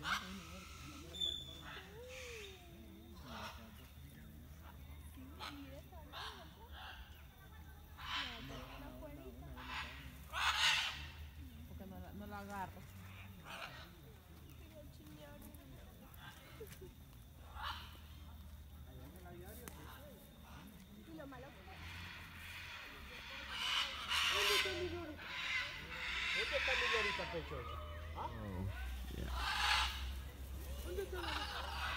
Porque no la agarro. Y lo malo ¿Dónde está mi lorita pechocha? ¿Ah? Oh, yeah. ¿Dónde está la...